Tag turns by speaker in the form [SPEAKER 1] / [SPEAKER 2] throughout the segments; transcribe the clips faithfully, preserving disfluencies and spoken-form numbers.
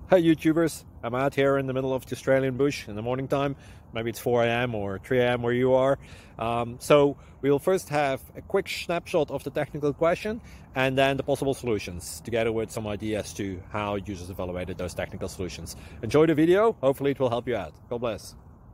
[SPEAKER 1] Hey YouTubers, I'm out here in the middle of the Australian bush in the morning time. Maybe it's four A M or three A M where you are. Um, so we'll first have a quick snapshot of the technical question and then the possible solutions, together with some ideas to how users evaluated those technical solutions. Enjoy the video, hopefully it will help you out. God bless.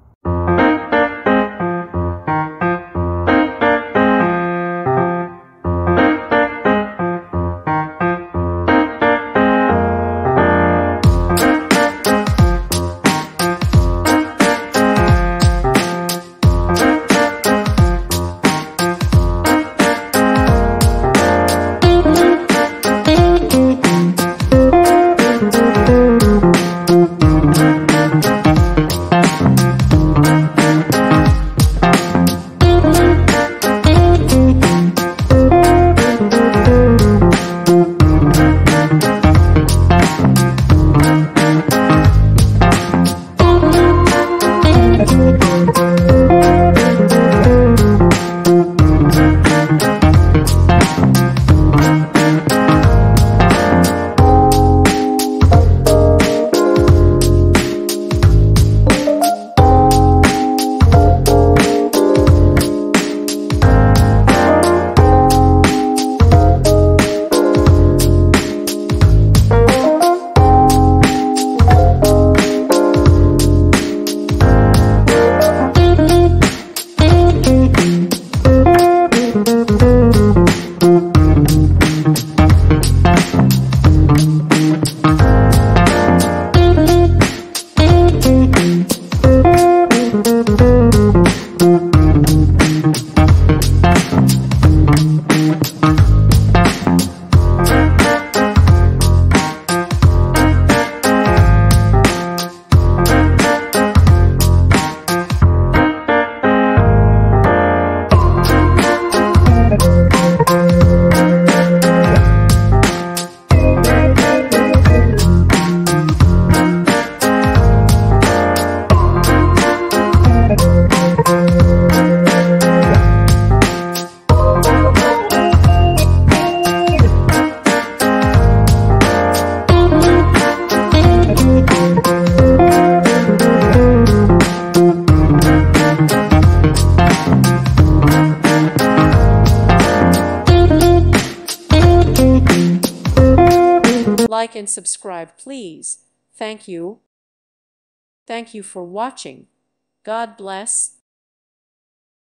[SPEAKER 2] Like and subscribe, please. Thank you. Thank you for watching. God bless.